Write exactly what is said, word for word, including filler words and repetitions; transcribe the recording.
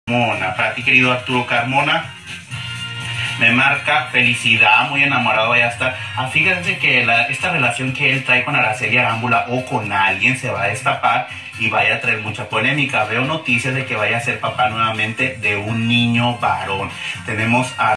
Carmona. Para ti, querido Arturo Carmona, me marca felicidad, muy enamorado vaya a estar. Ah, fíjense que la, esta relación que él trae con Araceli Arámbula o con alguien se va a destapar y vaya a traer mucha polémica. Veo noticias de que vaya a ser papá nuevamente de un niño varón. Tenemos a